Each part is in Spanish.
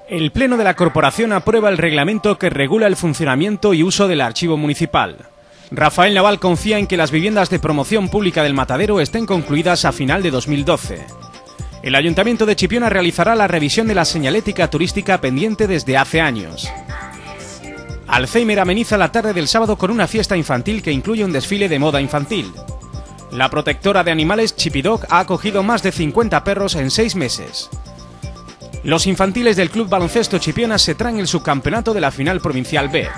El Pleno de la Corporación aprueba el reglamento que regula el funcionamiento y uso del archivo municipal. Rafael Naval confía en que las viviendas de promoción pública del Matadero estén concluidas a final de 2012. El Ayuntamiento de Chipiona realizará la revisión de la señalética turística pendiente desde hace años. Alzheimer ameniza la tarde del sábado con una fiesta infantil que incluye un desfile de moda infantil. La protectora de animales Chipidog ha acogido más de 50 perros en 6 meses. Los infantiles del Club Baloncesto Chipiona se traen el subcampeonato de la final provincial B.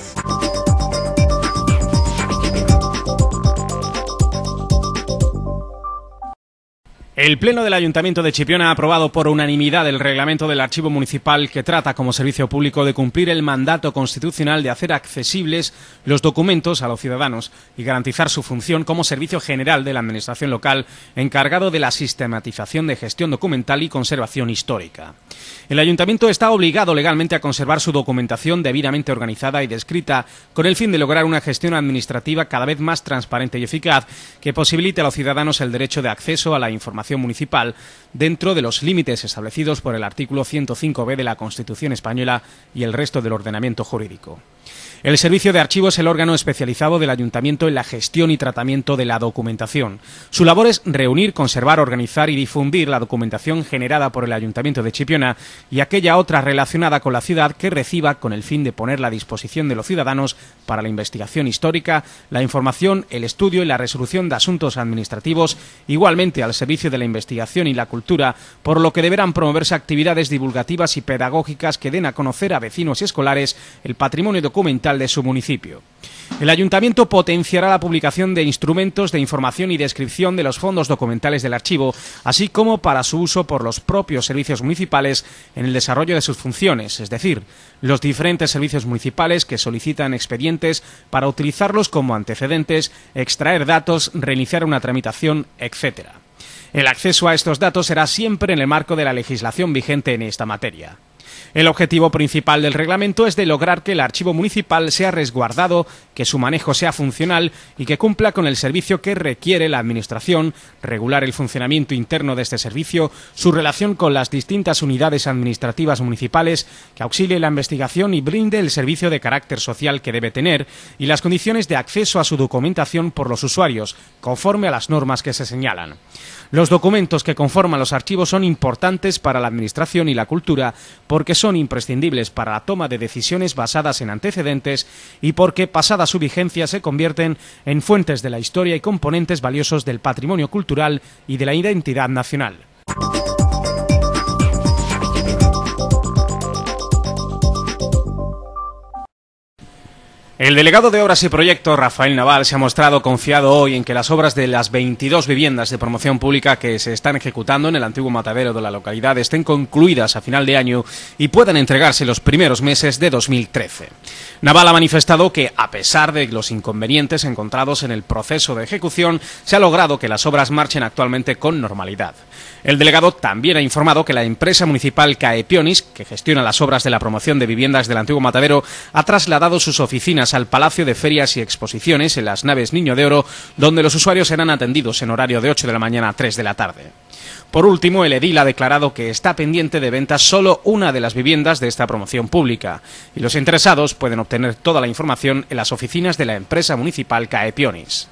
El Pleno del Ayuntamiento de Chipiona ha aprobado por unanimidad el reglamento del Archivo Municipal que trata como servicio público de cumplir el mandato constitucional de hacer accesibles los documentos a los ciudadanos y garantizar su función como servicio general de la Administración local encargado de la sistematización de gestión documental y conservación histórica. El Ayuntamiento está obligado legalmente a conservar su documentación debidamente organizada y descrita con el fin de lograr una gestión administrativa cada vez más transparente y eficaz que posibilite a los ciudadanos el derecho de acceso a la información municipal dentro de los límites establecidos por el artículo 105b de la Constitución española y el resto del ordenamiento jurídico. El Servicio de Archivo es el órgano especializado del Ayuntamiento en la gestión y tratamiento de la documentación. Su labor es reunir, conservar, organizar y difundir la documentación generada por el Ayuntamiento de Chipiona y aquella otra relacionada con la ciudad que reciba con el fin de ponerla a disposición de los ciudadanos para la investigación histórica, la información, el estudio y la resolución de asuntos administrativos, igualmente al servicio de la investigación y la cultura, por lo que deberán promoverse actividades divulgativas y pedagógicas que den a conocer a vecinos y escolares el patrimonio documental de su municipio. El Ayuntamiento potenciará la publicación de instrumentos de información y descripción de los fondos documentales del archivo, así como para su uso por los propios servicios municipales en el desarrollo de sus funciones, es decir, los diferentes servicios municipales que solicitan expedientes para utilizarlos como antecedentes, extraer datos, reiniciar una tramitación, etc. El acceso a estos datos será siempre en el marco de la legislación vigente en esta materia. El objetivo principal del reglamento es de lograr que el archivo municipal sea resguardado, que su manejo sea funcional y que cumpla con el servicio que requiere la Administración, regular el funcionamiento interno de este servicio, su relación con las distintas unidades administrativas municipales, que auxilie la investigación y brinde el servicio de carácter social que debe tener y las condiciones de acceso a su documentación por los usuarios, conforme a las normas que se señalan. Los documentos que conforman los archivos son importantes para la Administración y la cultura porque son imprescindibles para la toma de decisiones basadas en antecedentes y porque, pasada su vigencia, se convierten en fuentes de la historia y componentes valiosos del patrimonio cultural y de la identidad nacional. El delegado de Obras y Proyectos, Rafael Naval, se ha mostrado confiado hoy en que las obras de las 22 viviendas de promoción pública que se están ejecutando en el antiguo matadero de la localidad estén concluidas a final de año y puedan entregarse los primeros meses de 2013. Naval ha manifestado que, a pesar de los inconvenientes encontrados en el proceso de ejecución, se ha logrado que las obras marchen actualmente con normalidad. El delegado también ha informado que la empresa municipal Caepionis, que gestiona las obras de la promoción de viviendas del antiguo matadero, ha trasladado sus oficinas al Palacio de Ferias y Exposiciones en las naves Niño de Oro, donde los usuarios serán atendidos en horario de 8 de la mañana a 3 de la tarde. Por último, el edil ha declarado que está pendiente de venta solo una de las viviendas de esta promoción pública y los interesados pueden obtener toda la información en las oficinas de la empresa municipal Caepionis.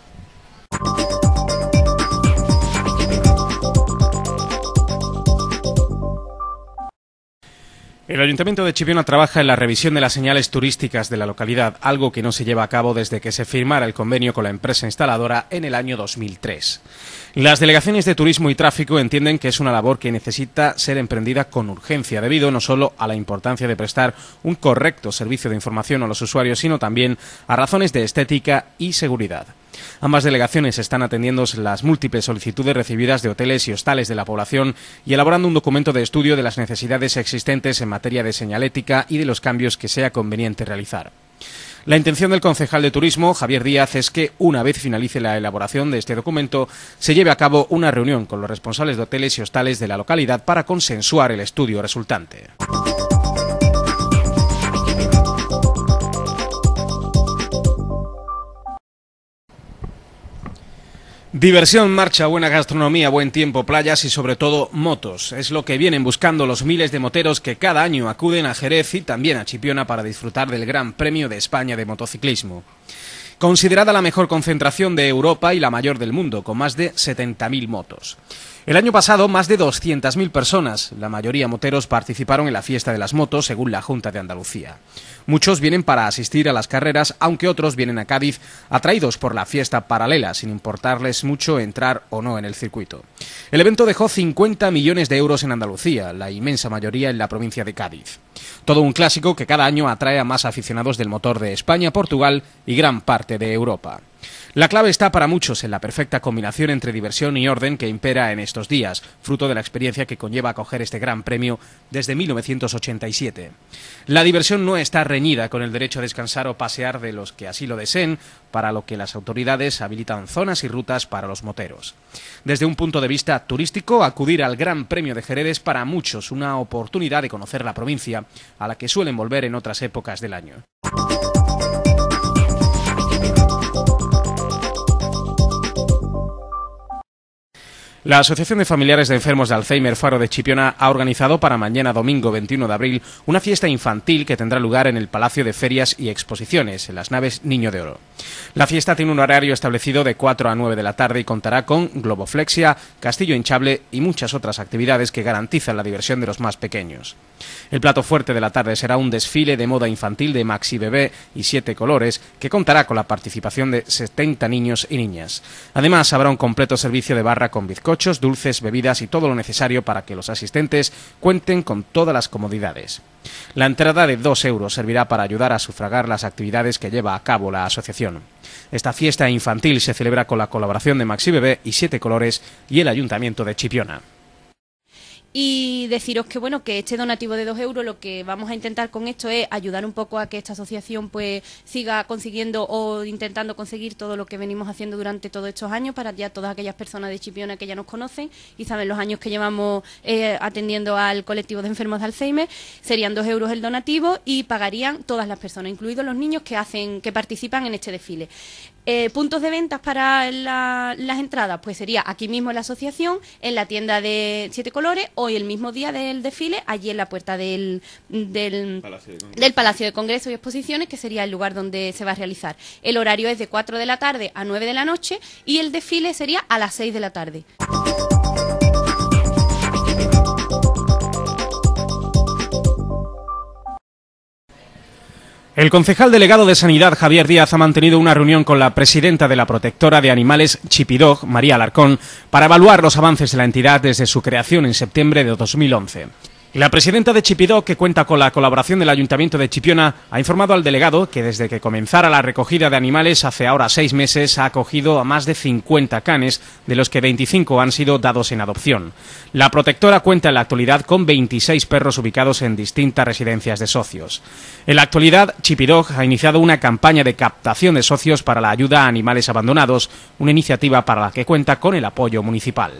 El Ayuntamiento de Chipiona trabaja en la revisión de las señales turísticas de la localidad, algo que no se lleva a cabo desde que se firmara el convenio con la empresa instaladora en el año 2003. Las delegaciones de Turismo y Tráfico entienden que es una labor que necesita ser emprendida con urgencia, debido no solo a la importancia de prestar un correcto servicio de información a los usuarios, sino también a razones de estética y seguridad. Ambas delegaciones están atendiendo las múltiples solicitudes recibidas de hoteles y hostales de la población y elaborando un documento de estudio de las necesidades existentes en materia de señalética y de los cambios que sea conveniente realizar. La intención del concejal de Turismo, Javier Díaz, es que, una vez finalice la elaboración de este documento, se lleve a cabo una reunión con los responsables de hoteles y hostales de la localidad para consensuar el estudio resultante. Diversión, marcha, buena gastronomía, buen tiempo, playas y sobre todo motos. Es lo que vienen buscando los miles de moteros que cada año acuden a Jerez y también a Chipiona para disfrutar del Gran Premio de España de motociclismo. Considerada la mejor concentración de Europa y la mayor del mundo, con más de 70.000 motos. El año pasado, más de 200.000 personas, la mayoría moteros, participaron en la fiesta de las motos, según la Junta de Andalucía. Muchos vienen para asistir a las carreras, aunque otros vienen a Cádiz atraídos por la fiesta paralela, sin importarles mucho entrar o no en el circuito. El evento dejó 50 millones de euros en Andalucía, la inmensa mayoría en la provincia de Cádiz. Todo un clásico que cada año atrae a más aficionados del motor de España, Portugal y gran parte de Europa. La clave está para muchos en la perfecta combinación entre diversión y orden que impera en estos días, fruto de la experiencia que conlleva acoger este gran premio desde 1987. La diversión no está reñida con el derecho a descansar o pasear de los que así lo deseen, para lo que las autoridades habilitan zonas y rutas para los moteros. Desde un punto de vista turístico, acudir al Gran Premio de Jerez es para muchos una oportunidad de conocer la provincia, a la que suelen volver en otras épocas del año. La Asociación de Familiares de Enfermos de Alzheimer Faro de Chipiona ha organizado para mañana domingo 21 de abril una fiesta infantil que tendrá lugar en el Palacio de Ferias y Exposiciones, en las naves Niño de Oro. La fiesta tiene un horario establecido de 4 a 9 de la tarde y contará con globoflexia, castillo hinchable y muchas otras actividades que garantizan la diversión de los más pequeños. El plato fuerte de la tarde será un desfile de moda infantil de Maxi Bebé y 7 colores que contará con la participación de 70 niños y niñas. Además, habrá un completo servicio de barra con bizcochos, dulces, bebidas y todo lo necesario para que los asistentes cuenten con todas las comodidades. La entrada de 2 euros servirá para ayudar a sufragar las actividades que lleva a cabo la asociación. Esta fiesta infantil se celebra con la colaboración de Maxi Bebé y 7 colores y el Ayuntamiento de Chipiona. Y deciros que bueno, que este donativo de 2 euros lo que vamos a intentar con esto es ayudar un poco a que esta asociación pues siga consiguiendo o intentando conseguir todo lo que venimos haciendo durante todos estos años para ya todas aquellas personas de Chipiona que ya nos conocen y saben los años que llevamos atendiendo al colectivo de enfermos de Alzheimer. Serían 2 euros el donativo y pagarían todas las personas, incluidos los niños que participan en este desfile. Puntos de ventas para las entradas, pues sería aquí mismo en la asociación, en la tienda de 7 colores, o el mismo día del desfile, allí en la puerta del Palacio de Congresos y Exposiciones, que sería el lugar donde se va a realizar. El horario es de 4 de la tarde a 9 de la noche y el desfile sería a las 6 de la tarde. El concejal delegado de Sanidad, Javier Díaz, ha mantenido una reunión con la presidenta de la protectora de animales Chipidog, María Alarcón, para evaluar los avances de la entidad desde su creación en septiembre de 2011. La presidenta de Chipidog, que cuenta con la colaboración del Ayuntamiento de Chipiona, ha informado al delegado que desde que comenzara la recogida de animales hace ahora 6 meses ha acogido a más de 50 canes, de los que 25 han sido dados en adopción. La protectora cuenta en la actualidad con 26 perros ubicados en distintas residencias de socios. En la actualidad, Chipidog ha iniciado una campaña de captación de socios para la ayuda a animales abandonados, una iniciativa para la que cuenta con el apoyo municipal.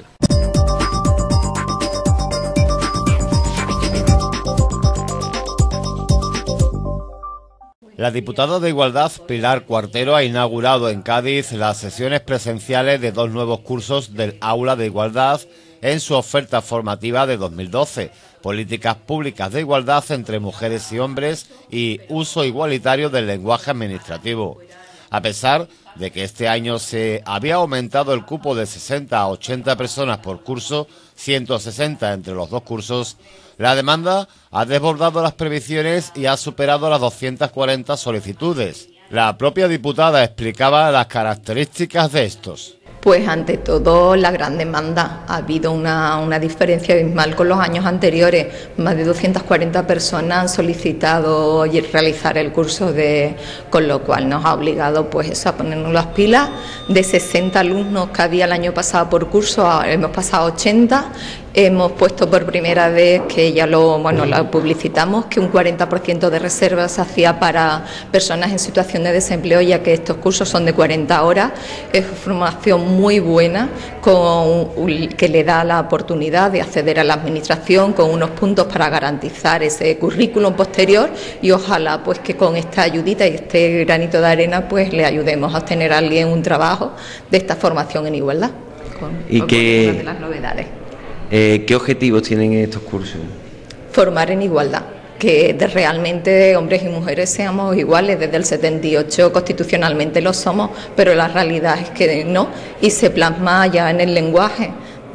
La diputada de Igualdad, Pilar Cuartero, ha inaugurado en Cádiz las sesiones presenciales de 2 nuevos cursos del Aula de Igualdad en su oferta formativa de 2012, Políticas Públicas de Igualdad entre Mujeres y Hombres y Uso Igualitario del Lenguaje Administrativo. A pesar de que este año se había aumentado el cupo de 60 a 80 personas por curso, 160 entre los 2 cursos, la demanda ha desbordado las previsiones y ha superado las 240 solicitudes. La propia diputada explicaba las características de estos. Pues ante todo la gran demanda. Ha habido una diferencia abismal con los años anteriores. Más de 240 personas han solicitado realizar el curso, con lo cual nos ha obligado pues eso, a ponernos las pilas. De 60 alumnos que había el año pasado por curso, hemos pasado a 80. Hemos puesto por primera vez, que ya lo publicitamos, que un 40% de reservas se hacía para personas en situación de desempleo, ya que estos cursos son de 40 horas. Es formación muy buena que le da la oportunidad de acceder a la administración con unos puntos para garantizar ese currículum posterior, y ojalá pues que con esta ayudita y este granito de arena pues le ayudemos a obtener a alguien un trabajo de esta formación en igualdad. ¿Y qué, una de las novedades? ¿Qué objetivos tienen estos cursos? Formar en igualdad, que realmente hombres y mujeres seamos iguales. Desde el 78 constitucionalmente lo somos, pero la realidad es que no, y se plasma ya en el lenguaje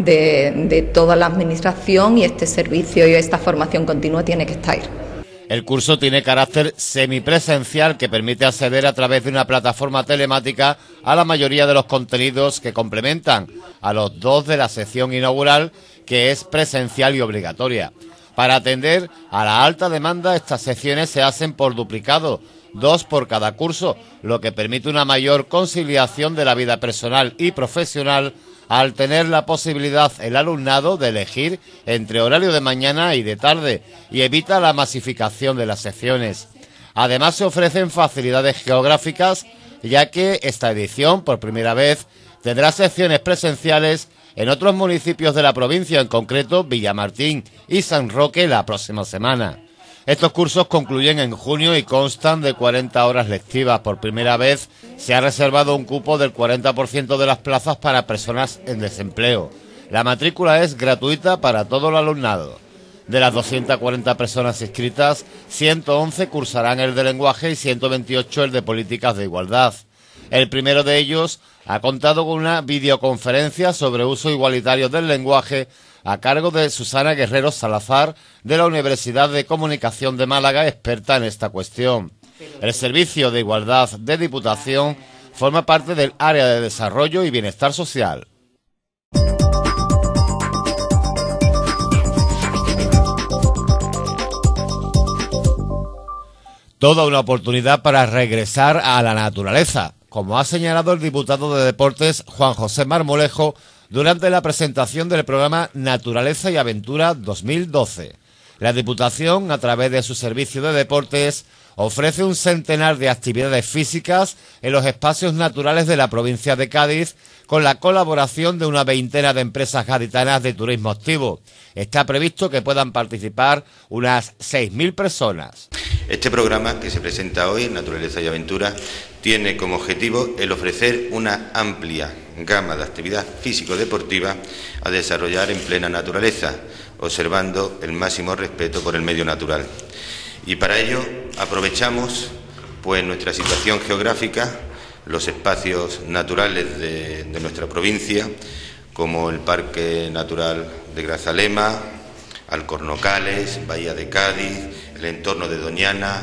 de toda la administración, y este servicio y esta formación continua tiene que estar. El curso tiene carácter semipresencial que permite acceder a través de una plataforma telemática a la mayoría de los contenidos que complementan a los dos de la sección inaugural, que es presencial y obligatoria. Para atender a la alta demanda, estas secciones se hacen por duplicado, 2 por cada curso, lo que permite una mayor conciliación de la vida personal y profesional, al tener la posibilidad el alumnado de elegir entre horario de mañana y de tarde, y evita la masificación de las secciones. Además, se ofrecen facilidades geográficas, ya que esta edición, por primera vez, tendrá secciones presenciales en otros municipios de la provincia, en concreto Villamartín y San Roque, la próxima semana. Estos cursos concluyen en junio y constan de 40 horas lectivas. Por primera vez se ha reservado un cupo del 40% de las plazas para personas en desempleo. La matrícula es gratuita para todo el alumnado. De las 240 personas inscritas, 111 cursarán el de lenguaje y 128 el de políticas de igualdad. El primero de ellos ha contado con una videoconferencia sobre uso igualitario del lenguaje a cargo de Susana Guerrero Salazar, de la Universidad de Comunicación de Málaga, experta en esta cuestión. El Servicio de Igualdad de Diputación forma parte del área de Desarrollo y Bienestar Social. Toda una oportunidad para regresar a la naturaleza, como ha señalado el diputado de Deportes Juan José Marmolejo durante la presentación del programa Naturaleza y Aventura 2012. La Diputación, a través de su servicio de deportes, ofrece un centenar de actividades físicas en los espacios naturales de la provincia de Cádiz, con la colaboración de una veintena de empresas gaditanas de turismo activo. Está previsto que puedan participar unas 6.000 personas. Este programa que se presenta hoy, Naturaleza y Aventura, tiene como objetivo el ofrecer una amplia gama de actividad físico-deportiva a desarrollar en plena naturaleza, observando el máximo respeto por el medio natural. Y para ello aprovechamos nuestra situación geográfica, los espacios naturales de nuestra provincia, como el Parque Natural de Grazalema, Alcornocales, Bahía de Cádiz, el entorno de Doñana,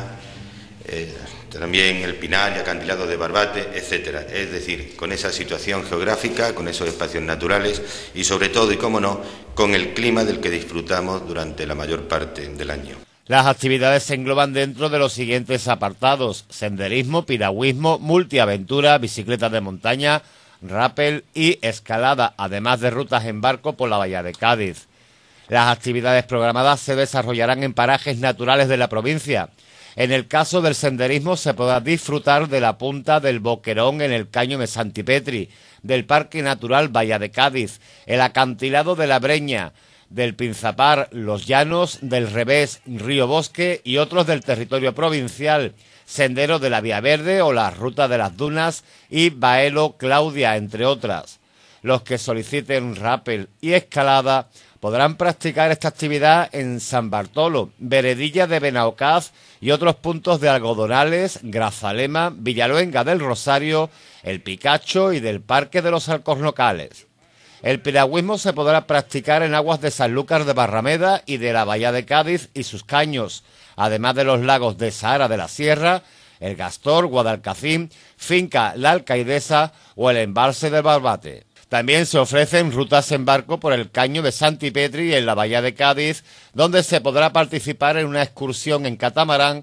también el Pinar y Acantilado de Barbate, etcétera. Es decir, con esa situación geográfica, con esos espacios naturales y sobre todo, y cómo no, con el clima del que disfrutamos durante la mayor parte del año. Las actividades se engloban dentro de los siguientes apartados: senderismo, piragüismo, multiaventura, bicicleta de montaña, rappel y escalada, además de rutas en barco por la Bahía de Cádiz. Las actividades programadas se desarrollarán en parajes naturales de la provincia. En el caso del senderismo se podrá disfrutar de la punta del Boquerón en el Caño de Santipetri, del Parque Natural Bahía de Cádiz, el acantilado de la Breña, del Pinzapar, Los Llanos, del Revés, Río Bosque y otros del territorio provincial, Sendero de la Vía Verde o la Ruta de las Dunas y Baelo Claudia, entre otras. Los que soliciten rappel y escalada podrán practicar esta actividad en San Bartolo, Veredilla de Benaocaz y otros puntos de Algodonales, Grazalema, Villaluenga del Rosario, El Picacho y del Parque de los Alcornocales. El piragüismo se podrá practicar en aguas de Sanlúcar de Barrameda y de la Bahía de Cádiz y sus caños, además de los lagos de Sahara de la Sierra, El Gastor, Guadalcacín, Finca La Alcaidesa o el embalse de Barbate. También se ofrecen rutas en barco por el Caño de Santipetri en la Bahía de Cádiz, donde se podrá participar en una excursión en catamarán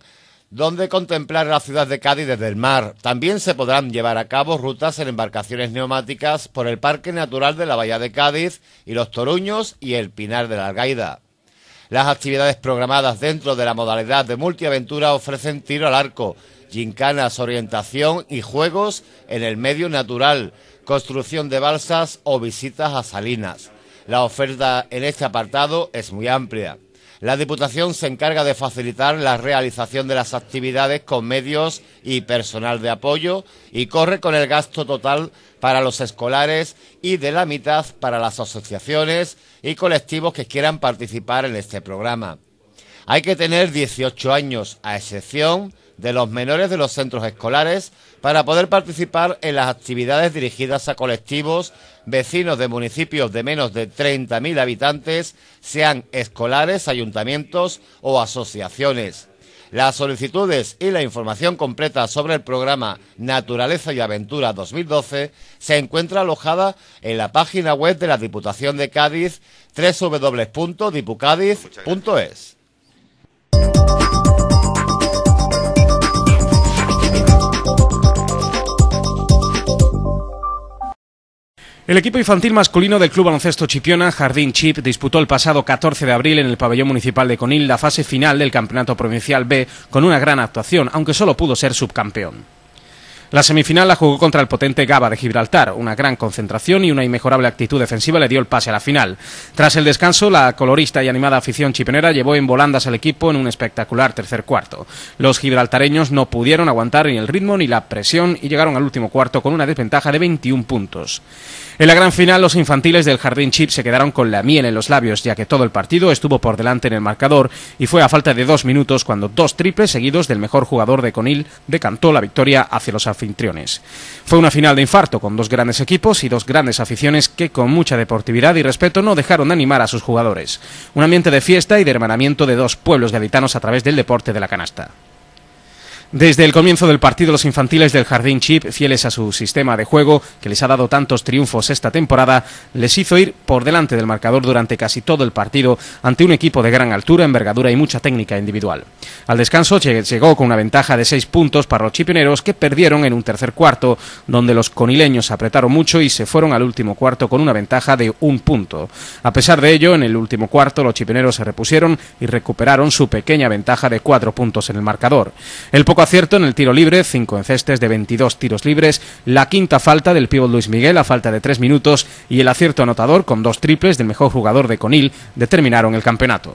donde contemplar la ciudad de Cádiz desde el mar. También se podrán llevar a cabo rutas en embarcaciones neumáticas por el Parque Natural de la Bahía de Cádiz y los Toruños y el Pinar de la Algaida. Las actividades programadas dentro de la modalidad de multiaventura ofrecen tiro al arco, gincanas, orientación y juegos en el medio natural, construcción de balsas o visitas a salinas. La oferta en este apartado es muy amplia. La Diputación se encarga de facilitar la realización de las actividades con medios y personal de apoyo y corre con el gasto total para los escolares y de la mitad para las asociaciones y colectivos que quieran participar en este programa. Hay que tener 18 años, a excepción de los menores de los centros escolares, para poder participar en las actividades dirigidas a colectivos vecinos de municipios de menos de 30.000 habitantes, sean escolares, ayuntamientos o asociaciones. Las solicitudes y la información completa sobre el programa Naturaleza y Aventura 2012 se encuentra alojada en la página web de la Diputación de Cádiz, www.dipucadiz.es. El equipo infantil masculino del Club Baloncesto Chipiona, Jardín Chip, disputó el pasado 14 de abril en el pabellón municipal de Conil la fase final del Campeonato Provincial B con una gran actuación, aunque solo pudo ser subcampeón. La semifinal la jugó contra el potente Gaba de Gibraltar. Una gran concentración y una inmejorable actitud defensiva le dio el pase a la final. Tras el descanso, la colorista y animada afición chipionera llevó en volandas al equipo en un espectacular tercer cuarto. Los gibraltareños no pudieron aguantar ni el ritmo ni la presión y llegaron al último cuarto con una desventaja de 21 puntos. En la gran final, los infantiles del Jardín Chip se quedaron con la miel en los labios, ya que todo el partido estuvo por delante en el marcador y fue a falta de 2 minutos cuando 2 triples seguidos del mejor jugador de Conil decantó la victoria hacia los anfitriones. Fue una final de infarto con 2 grandes equipos y 2 grandes aficiones que con mucha deportividad y respeto no dejaron de animar a sus jugadores. Un ambiente de fiesta y de hermanamiento de 2 pueblos gaditanos a través del deporte de la canasta. Desde el comienzo del partido, los infantiles del Jardín Chip, fieles a su sistema de juego, que les ha dado tantos triunfos esta temporada, les hizo ir por delante del marcador durante casi todo el partido ante un equipo de gran altura, envergadura y mucha técnica individual. Al descanso llegó con una ventaja de 6 puntos para los chipioneros, que perdieron en un tercer cuarto, donde los conileños apretaron mucho y se fueron al último cuarto con una ventaja de 1 punto. A pesar de ello, en el último cuarto los chipioneros se repusieron y recuperaron su pequeña ventaja de 4 puntos en el marcador. El poco acierto en el tiro libre, 5 encestes de 22 tiros libres, la quinta falta del pívot Luis Miguel a falta de 3 minutos y el acierto anotador con 2 triples del mejor jugador de Conil determinaron el campeonato.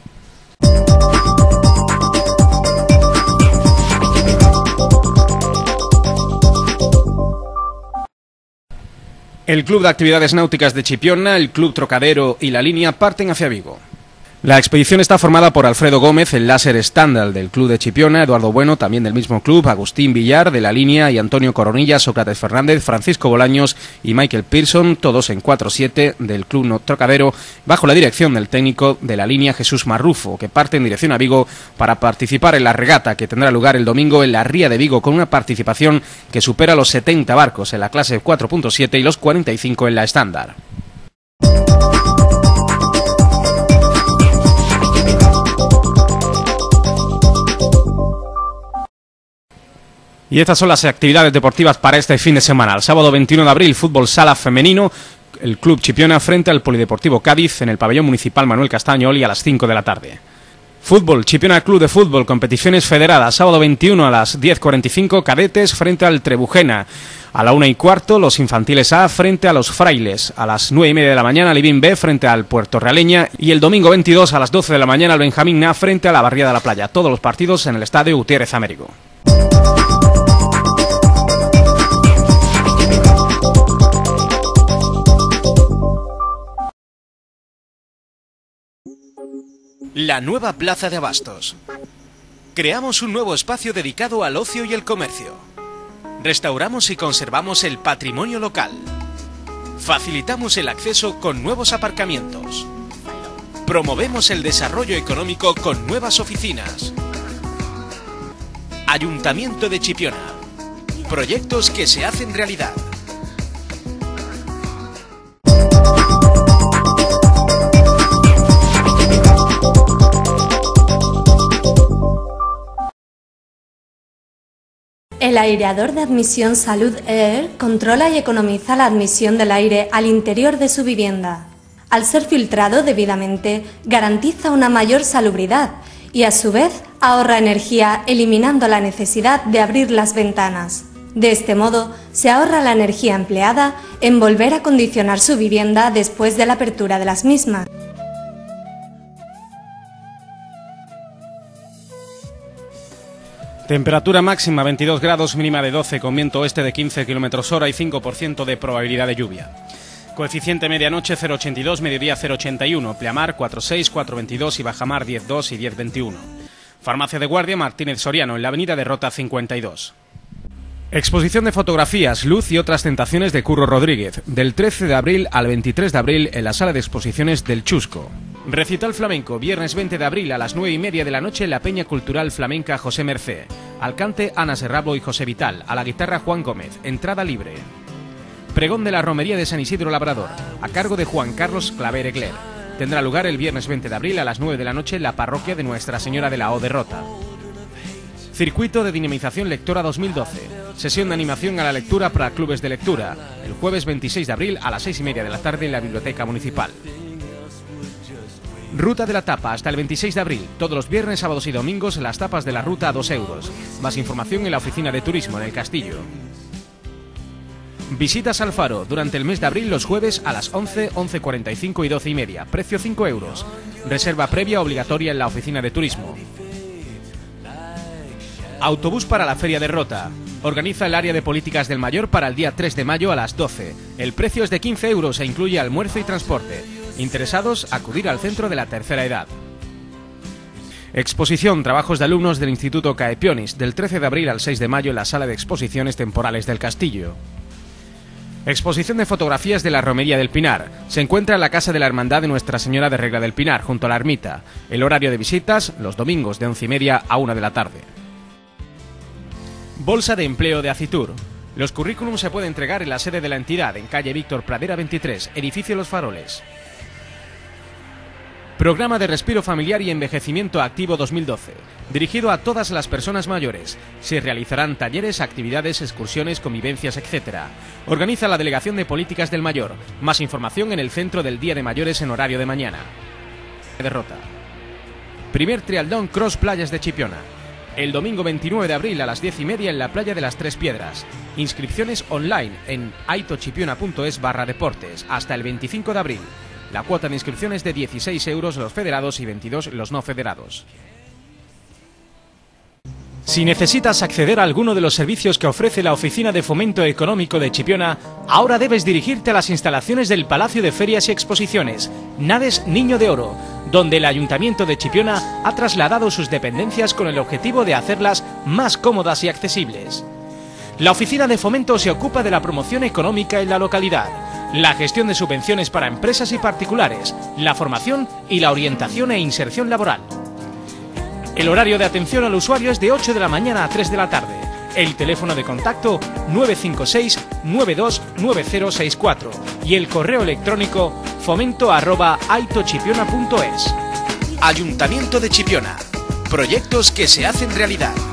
El Club de Actividades Náuticas de Chipiona, el Club Trocadero y la Línea parten hacia Vigo. La expedición está formada por Alfredo Gómez, el láser estándar del Club de Chipiona, Eduardo Bueno, también del mismo club, Agustín Villar, de la Línea, y Antonio Coronilla, Sócrates Fernández, Francisco Bolaños y Michael Pearson, todos en 4-7 del Club Trocadero, bajo la dirección del técnico de la Línea, Jesús Marrufo, que parte en dirección a Vigo para participar en la regata que tendrá lugar el domingo en la Ría de Vigo, con una participación que supera los 70 barcos en la clase 4.7 y los 45 en la estándar. Y estas son las actividades deportivas para este fin de semana. El sábado 21 de abril, fútbol sala femenino, el Club Chipiona frente al Polideportivo Cádiz en el pabellón municipal Manuel Castaño Oli a las 5 de la tarde. Fútbol, Chipiona Club de Fútbol, competiciones federadas, sábado 21 a las 10:45, cadetes frente al Trebujena. A la 1:15, los infantiles A frente a los Frailes. A las 9:30 de la mañana, Libín B frente al Puerto Realeña. Y el domingo 22 a las 12 de la mañana, el Benjamín A frente a la Barriada de la Playa. Todos los partidos en el Estadio Gutiérrez Américo. La nueva Plaza de Abastos. Creamos un nuevo espacio dedicado al ocio y el comercio. Restauramos y conservamos el patrimonio local. Facilitamos el acceso con nuevos aparcamientos. Promovemos el desarrollo económico con nuevas oficinas. Ayuntamiento de Chipiona. Proyectos que se hacen realidad. El aireador de admisión Salud Air controla y economiza la admisión del aire al interior de su vivienda. Al ser filtrado debidamente, garantiza una mayor salubridad y a su vez ahorra energía eliminando la necesidad de abrir las ventanas. De este modo, se ahorra la energía empleada en volver a acondicionar su vivienda después de la apertura de las mismas. Temperatura máxima 22 grados, mínima de 12, con viento oeste de 15 km/h y 5% de probabilidad de lluvia. Coeficiente medianoche 0,82, mediodía 0,81, pleamar 4,6, 4,22 y bajamar 10,2 y 10,21. Farmacia de Guardia Martínez Soriano, en la avenida de Rota 52. Exposición de fotografías, Luz y otras tentaciones de Curro Rodríguez, del 13 de abril al 23 de abril en la sala de exposiciones del Chusco. Recital flamenco, viernes 20 de abril a las 9:30 de la noche en la Peña Cultural Flamenca José Mercé. Al cante Ana Serrablo y José Vital, a la guitarra Juan Gómez, entrada libre. Pregón de la Romería de San Isidro Labrador, a cargo de Juan Carlos Claver Egler. Tendrá lugar el viernes 20 de abril a las 9 de la noche en la parroquia de Nuestra Señora de la O de Rota. Circuito de Dinamización Lectora 2012. Sesión de animación a la lectura para clubes de lectura, el jueves 26 de abril a las 6:30 de la tarde en la Biblioteca Municipal. Ruta de la Tapa hasta el 26 de abril. Todos los viernes, sábados y domingos las tapas de la ruta a 2 euros. Más información en la Oficina de Turismo en el Castillo. Visitas al Faro durante el mes de abril los jueves a las 11, 11:45 y 12:30. Precio 5 euros. Reserva previa obligatoria en la Oficina de Turismo. Autobús para la Feria de Rota. Organiza el área de políticas del Mayor para el día 3 de mayo a las 12. El precio es de 15 euros e incluye almuerzo y transporte. Interesados, acudir al Centro de la Tercera Edad. Exposición Trabajos de alumnos del Instituto Caepionis, del 13 de abril al 6 de mayo en la Sala de Exposiciones Temporales del Castillo. Exposición de fotografías de la Romería del Pinar. Se encuentra en la Casa de la Hermandad de Nuestra Señora de Regla del Pinar, junto a la ermita. El horario de visitas, los domingos de 11:30 a 1 de la tarde. Bolsa de Empleo de Acitur. Los currículums se pueden entregar en la sede de la entidad, en calle Víctor Pradera 23, edificio Los Faroles. Programa de Respiro Familiar y Envejecimiento Activo 2012, dirigido a todas las personas mayores. Se realizarán talleres, actividades, excursiones, convivencias, etc. Organiza la Delegación de Políticas del Mayor. Más información en el Centro del Día de Mayores en horario de mañana. Derrota. Primer triatlón Cross Playas de Chipiona. El domingo 29 de abril a las 10:30 en la playa de las Tres Piedras. Inscripciones online en aitochipiona.es/deportes hasta el 25 de abril. La cuota de inscripción es de 16 euros los federados y 22 los no federados. Si necesitas acceder a alguno de los servicios que ofrece la Oficina de Fomento Económico de Chipiona, ahora debes dirigirte a las instalaciones del Palacio de Ferias y Exposiciones, Nades Niño de Oro, donde el Ayuntamiento de Chipiona ha trasladado sus dependencias con el objetivo de hacerlas más cómodas y accesibles. La Oficina de Fomento se ocupa de la promoción económica en la localidad, la gestión de subvenciones para empresas y particulares, la formación y la orientación e inserción laboral. El horario de atención al usuario es de 8 de la mañana a 3 de la tarde. El teléfono de contacto 956-929064 y el correo electrónico fomento@aitochipiona.es. Ayuntamiento de Chipiona. Proyectos que se hacen realidad.